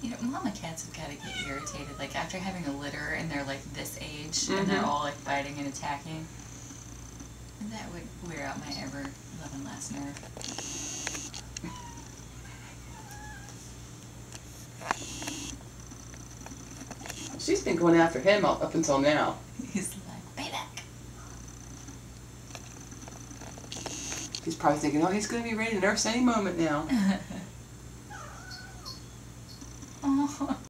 You know, mama cats have got to get irritated. Like, after having a litter and they're, like, this age, and they're all, like, biting and attacking. That would wear out my ever-loving last nerve. She's been going after him up until now. He's like, pay back. He's probably thinking, oh, he's going to be ready to nurse any moment now. Oh.